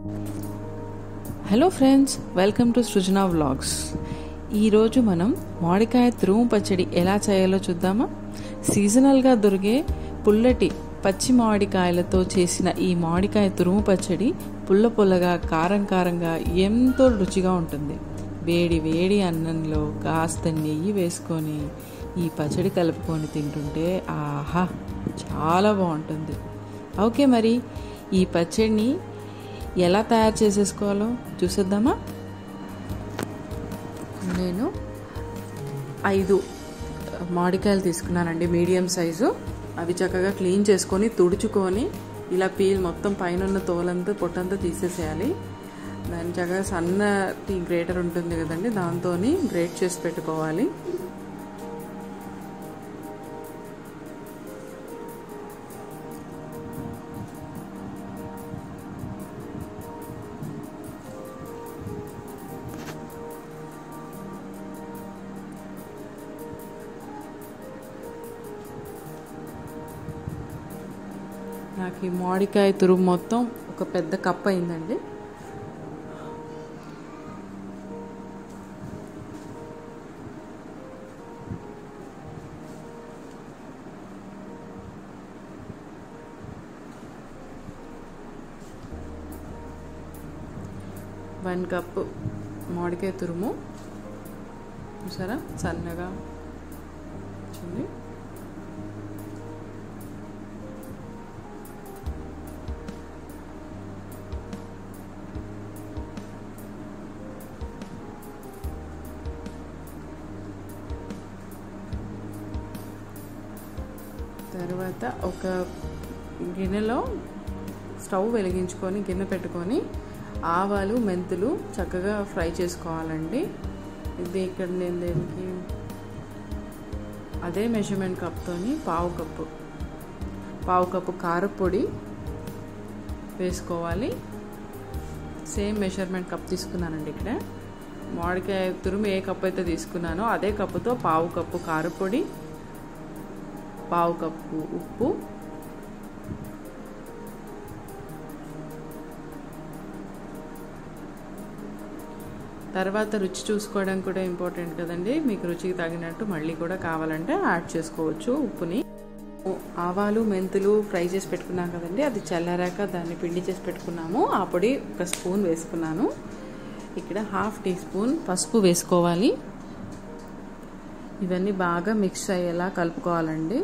Hello friends, welcome to Srujana vlogs. ఈరోజు మనం మామిడికాయ తురుము పచ్చడి ఎలా చేయాలో చూద్దామా. సీజనల్గా దొరికే పుల్లటి పచ్చి మామిడికాయలతో చేసిన ఈ మామిడికాయ తురుము పచ్చడి పుల్ల పుల్లగా కారం కారంగా ఎంతో రుచిగా ఉంటుంది. వేడి వేడి అన్నంలో కాస్త నెయ్యి వేసుకొని ఈ పచ్చడి కలుపుకొని తింటుంటే ఆహా చాలా బాగుంటుంది. ఓకే, మరి ఈ పచ్చడిని ఎలా తయారు చేసేసుకోవాలో చూసేద్దామా. నేను 5 మామిడికాయలు తీసుకున్నానండి, మీడియం సైజు. అవి చక్కగా క్లీన్ చేసుకొని తుడుచుకొని ఇలా పీల్ మొత్తం పైన ఉన్న తోలంతా పొట్టంతా తీసేసేయాలి. దాన్ని చక్కగా సన్నటి గ్రేటర్ ఉంటుంది కదండి, దాంతో గ్రేట్ చేసి పెట్టుకోవాలి. నాకు ఈ మామిడికాయ తురుము మొత్తం ఒక పెద్ద కప్ అయిందండి. వన్ కప్పు మామిడికాయ తురుము చూసారా, సన్నగా వచ్చింది. తర్వాత ఒక గిన్నెలో స్టవ్ వెలిగించుకొని గిన్నె పెట్టుకొని ఆవాలు మెంతులు చక్కగా ఫ్రై చేసుకోవాలండి. ఇది ఇక్కడ నేను దీనికి అదే మెజర్మెంట్ కప్తోని పావు కప్పు కారపొడి వేసుకోవాలి. సేమ్ మెజర్మెంట్ కప్ తీసుకున్నానండి. ఇక్కడ మామిడికాయ తురుము ఏ కప్పు అయితే తీసుకున్నానో అదే కప్పుతో పావు కప్పు కారపొడి, పావు కప్పు ఉప్పు, తర్వాత రుచి చూసుకోవడం కూడా ఇంపార్టెంట్ కదండి. మీకు రుచికి తగినట్టు మళ్ళీ కూడా కావాలంటే యాడ్ చేసుకోవచ్చు ఉప్పుని. ఆవాలు మెంతులు ఫ్రై చేసి పెట్టుకున్నాం కదండి, అది చల్లారాక దాన్ని పిండి చేసి పెట్టుకున్నాము. ఆ పొడి ఒక స్పూన్ వేసుకున్నాను. ఇక్కడ 1/2 టీ స్పూన్ పసుపు వేసుకోవాలి. ఇవన్నీ బాగా మిక్స్ అయ్యేలా కలుపుకోవాలండి.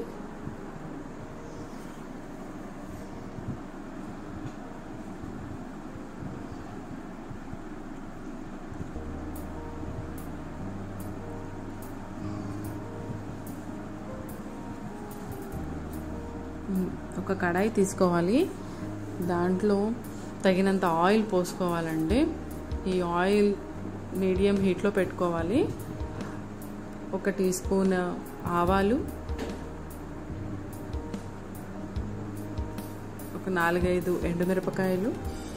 ఒక కడాయి తీసుకోవాలి, దాంట్లో తగినంత ఆయిల్ పోసుకోవాలండి. ఈ ఆయిల్ మీడియం హీట్లో పెట్టుకోవాలి. 1 టీ స్పూన్ ఆవాలు, ఒక 4-5 ఎండుమిరపకాయలు,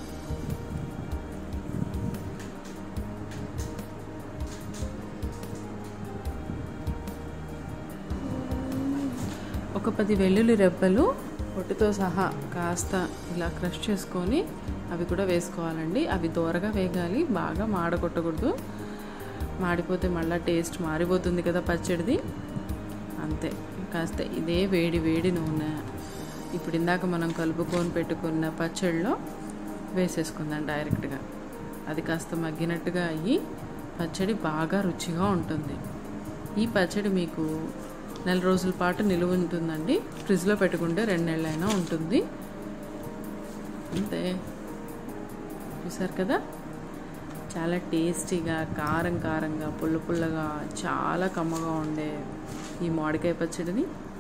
ఒక 10 వెల్లుల్లి రెబ్బలు పొట్టుతో సహా కాస్త ఇలా క్రష్ చేసుకొని అవి కూడా వేసుకోవాలండి. అవి దోరగా వేగాలి, బాగా మాడగొట్టకూడదు. మాడిపోతే మళ్ళీ టేస్ట్ మారిపోతుంది కదా పచ్చడిది. అంతే, కాస్త ఇదే వేడి వేడి నూనె ఇప్పుడు ఇందాక మనం కలుపుకొని పెట్టుకున్న పచ్చడిలో వేసేసుకుందాం డైరెక్ట్గా. అది కాస్త మగ్గినట్టుగా అయ్యి పచ్చడి బాగా రుచిగా ఉంటుంది. ఈ పచ్చడి మీకు 4 రోజుల పాటు నిలువ ఉంటుందండి. ఫ్రిడ్జ్లో పెట్టుకుంటే 2 నెలలైనా ఉంటుంది. అంతే, చూసారు కదా, చాలా టేస్టీగా కారం కారంగా పుల్ల పుల్లగా చాలా కమ్మగా ఉండే ఈ మామిడికాయ పచ్చడిని